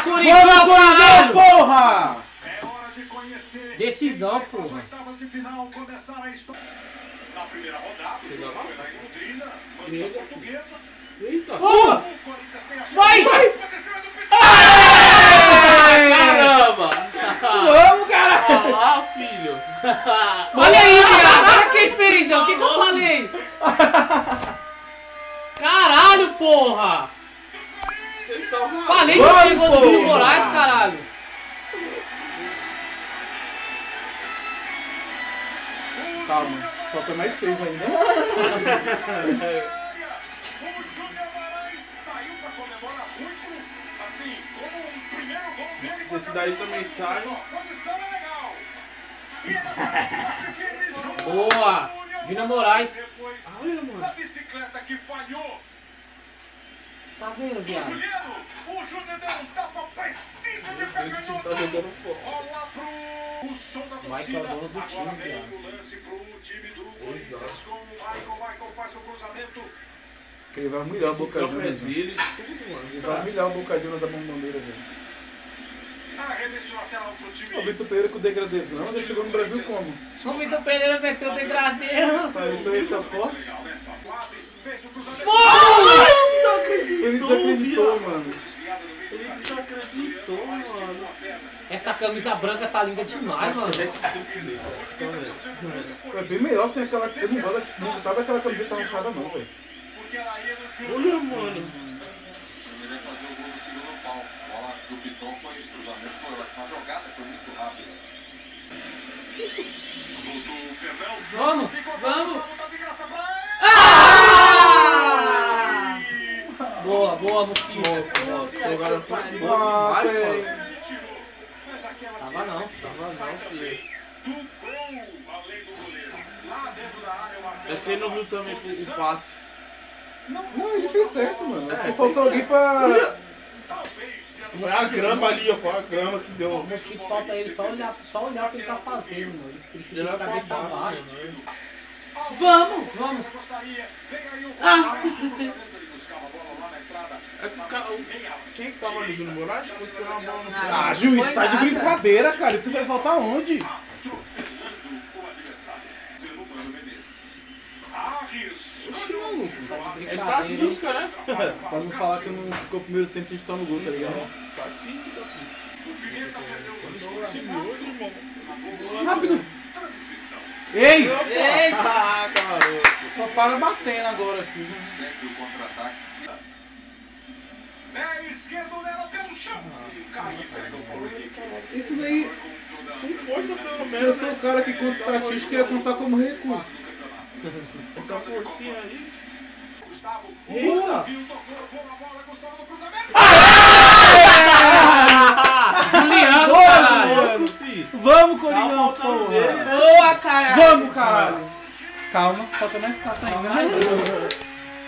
Coringão, caralho! Porra! Decisão, porra. Na primeira rodada, foi lá em Londrina, foi na Portuguesa. Eita! Porra! Vai! Caramba! Vamos, caralho! Olha lá, filho! Olha aí, viado! Olha quem fez, ó! O que eu falei? Caralho, porra! Você tá mal. Falei que Vamos, chegou do Júlio porra. Moraes, caralho! Calma, falta mais 6 ainda. Se esse daí também sai. Boa! Júnior Moraes. Olha, mano. A bicicleta que falhou. Tá vendo, viado? O Júnior deu um tapa preciso de pegar Esse time tá jogando fogo. Rola pro som da torcida. Michael é o dono do time, Agora vem viado. o lance pro time do Corinthians Exato. com o Michael. Michael faz o cruzamento. Ele vai humilhar o Boca campo é Juniors. dele, tudo, mano. Ele vai humilhar o Boca Juniors da bombandeira, velho. Arremesso lateral pro time. O Vitor Pereira com degradezão, já chegou no Brasil como? O Vitor Pereira meteu o degradeiro. Saiu então essa porra. Legal, né? Só quase fez o cruzamento. Ele desacreditou, mano. Desviado no meio do Ele caminho. desacreditou, Mas tirou mano. a perna. Essa camisa branca tá linda demais, mano. É bem melhor sem aquela. Eu não gosto não gostava daquela camiseta rachada, não, velho. Porque ela ia no jogo. Olha, mano. Ele fazer o gol no segundo pau. A bola do Piton foi esse cruzamento, foi uma jogada, foi muito rápida. Voltou o Fernão. Vamos, Ficou vamos. Tá de graça pra Boa, boa, Mosquito. Agora foi Ah, demais, velho. mano. ele. Tirou. Mas aquela Tava não. sai também do gol, além do goleiro. Lá dentro da área, o Arcão É que ele não viu também o passe. Não, ele fez certo, mano. É, Porque faltou fez alguém pra. talvez se Foi a grama ali, ó. Foi a grama que O deu. Mosquito falta ele só olhar o que ele tá fazendo, mano. Ele chuta Ele de era pra cabeça baixo, abaixo. né? Vamos, vamos. gostaria. Vem aí o ele buscava a bola lá na entrada. É que os caras. Quem que tava ali, Júnior Moraes? Ficou esperando a bola no pé. Ah, juiz, tá de brincadeira, cara. Isso vai faltar onde? Atropelando o adversário. Pelo Mano Menezes. Arriscou. É estatística, né? Pra não falar que não ficou o primeiro tempo de estar no gol, tá ligado? Estatística, filho. O Pimenta perdeu o gol. Esse hoje, irmão. Rápido! Transição. Ei! Ah, garoto. Só para batendo agora, filho. Sempre o contra-ataque. Pé esquerdo nela, tem um chão. Ele cai e pega o gol. Isso daí, Com força, pelo se eu menos. sou o cara que conta estatística, eu ia contar como recuo. Essa forcinha aí. Gustavo. Eita! Viu, tocou a bola, Gustavo no cruzamento. Juliano, Boa, caralho. Juliano, filho. Vamos, Tá Coringão, faltando dele, porra! né? Boa, caralho! Vamos, caralho! Calma, falta mais 4 ainda.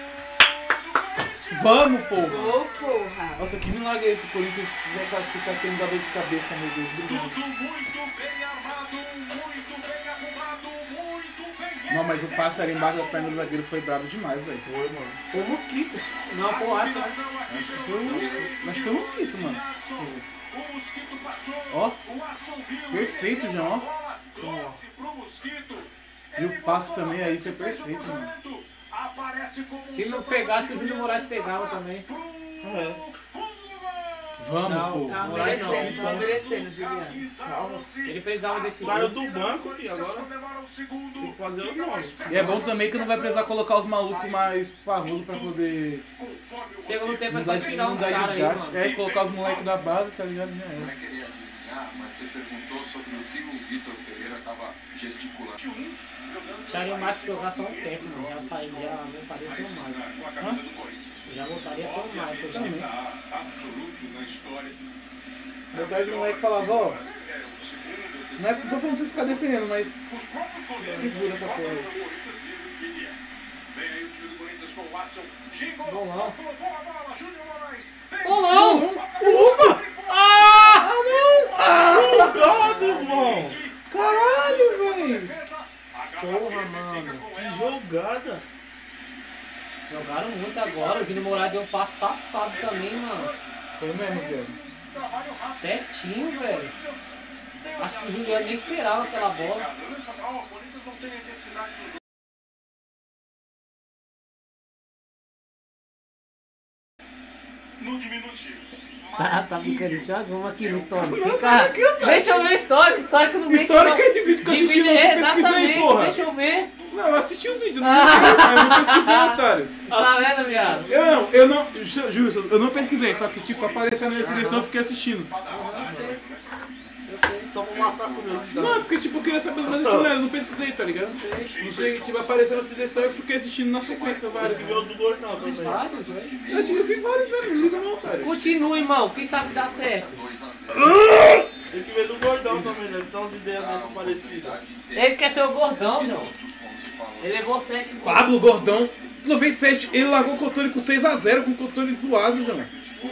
Vamos, porra! Ô, porra! Nossa, que milagre é esse Corinthians vai classificar sem dar dor de cabeça, meu Deus. Obrigado. Tudo muito bem armado, muito bem arrumado, muito bem. Não, mas o passe ali embaixo das pernas do zagueiro foi brabo demais, velho. Foi, mano. Foi o Mosquito. Não, foi o Watson. Foi o... Mas foi o Mosquito, mano. O Mosquito passou. Ó, O Watson viu. perfeito, João, ó. Bola trouxe pro Mosquito. E o passe também aí foi perfeito, mano. Aparece como Se não pegasse, o Júlio Moraes pegava também. É. Vamos, Não, pô. Tava Moraes não. merecendo, tava merecendo, Juliano. Calma. Ele precisava desse Saiu gol. do banco, filho. Agora tem que fazer o nome. E é bom também que não vai precisar colocar os malucos mais parrudos pra poder Chega no tempo é não só dar, tirar não os dar caras aí, desgaste. mano. É, colocar os moleques da base, tá ligado? Já Não é. é querer adivinhar, mas você perguntou sobre o que o Vitor Pereira estava gesticulando. Deixaria o Marcos jogar só um tempo, mano. Já saiu, já voltaria a ser o Marcos. Com a camisa do Corinthians. Já voltaria a ser o Marcos já. Também. Absoluto na história. Meu pai de moleque falava, ó, É o segundo. não tô falando pra vocês ficarem defendendo, mas Os próprios goleiros segura essa gostam porra. do Corinthians, dizem que ele é. Vem aí o time do Corinthians com o Watson. Gingou. Bolão. Colocou a bola. Júnior Moraes. Vem. Bolão! Ufa! Ah! Cuidado, irmão. caralho, velho! Defesa. Porra, mano. Que jogada. Jogaram muito agora. O Júnior Moraes deu um passo safado também, mano. Foi mesmo, velho. Certinho, velho. Acho que o Juliano nem esperava aquela bola. Às vezes fala assim, o Corinthians não tem a intensidade do jogo. No diminutivo. Tá brincando de jogo? Vamos aqui no histórico. Cara, deixa eu ver histórico. Histórico no meio. Histórico é de vídeo que eu assisti, não pesquisei, Exatamente, porra. deixa eu ver. Não, eu assisti os vídeos, não pesquisei, otário. Tá vendo, viado? Eu não, justo, eu não pesquisei, só que tipo, apareceu na seleção, eu fiquei assistindo. Eu sei. Só pra matar a curiosidade. Não, porque tipo, eu queria saber mais do que eu não pesquisei, tá ligado? Não sei, tipo, apareceu na seleção e eu fiquei assistindo na sequência vários. Ele viu o do Gordão também. Vários, velho. Eu acho que eu vi vários mesmo, não liga não, otário. Continua, irmão. Quem sabe dá certo. Tem que ver do Gordão também, deve ter umas ideias dessas parecidas. Ele quer ser o gordão, João. Ele levou 7 gols. Pablo Gordão, levei 7, ele largou o controle com 6x0, com o controle zoado, João.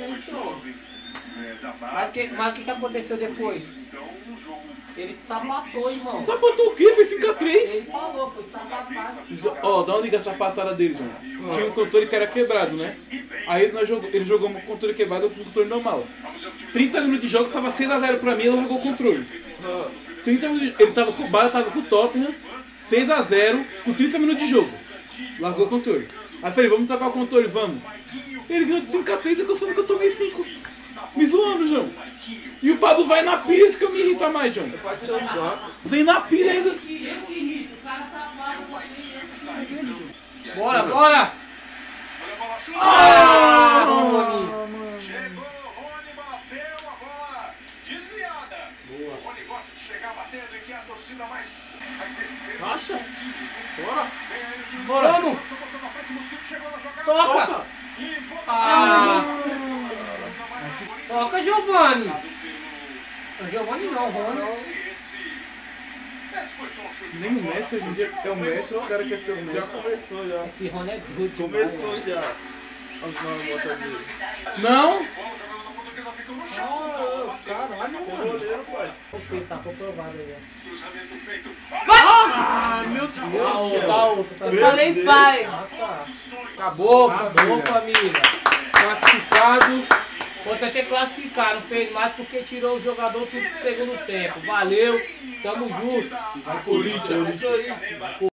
Mas o que aconteceu depois? Ele te sapatou, irmão. Sapatou o quê? Foi 5x3. Ele falou, foi sapatado. Ó, dá uma liga a sapatada dele, João. Tinha um controle que era quebrado, né? Aí ele jogou um controle quebrado com um controle normal. 30 minutos de jogo, tava 6x0 pra mim, ele largou o controle. 30 minutos, ele tava com o Bala, tava com o Tottenham, 6x0, com 30 minutos de jogo. Largou o controle. Aí eu falei, vamos trocar o controle, vamos. Ele ganhou de 5x3 e eu falei que eu tomei 5. Me zoando, João. E o Pablo vai na pilha, isso que eu me irrita mais, João. Pode ser o saco. Vem na pilha ainda. Eu me irrito, o cara safado você. Bora, bora! Olha a bola, chuta! Ah, Rony! Chegou, Rony bateu a bola desviada. Boa. O Rony gosta de chegar batendo e que a torcida mais vai descer. Acha? Bora. Vem aí o time. Bora, vamos. Só botou na frente, Mosquito chegou na jogada. Toca! Limpou. Ah. Toca, Giovanni! O Giovanni não, Rony. Esse foi só um chute. Nem o Messi hoje em dia é o Messi, os caras querem ser o Já Messi. começou já. Esse Rony é good. Começou já. As novas botas dele. Não? Bom, os jogadores da Portuguesa ficam no chão. Caralho, Tem mano. goleiro, pai. Você tá comprovado aí, ó. Cruzamento feito. Ah, meu Deus. Tá outro, tá outro. Tá Eu falei vai. Ah, tá. Acabou, Acabou, família. família. Classificados. O importante é classificar, não fez mais porque tirou os jogadores tudo pro segundo tempo. Valeu, tamo junto. Corinthians. Vai, Corinthians.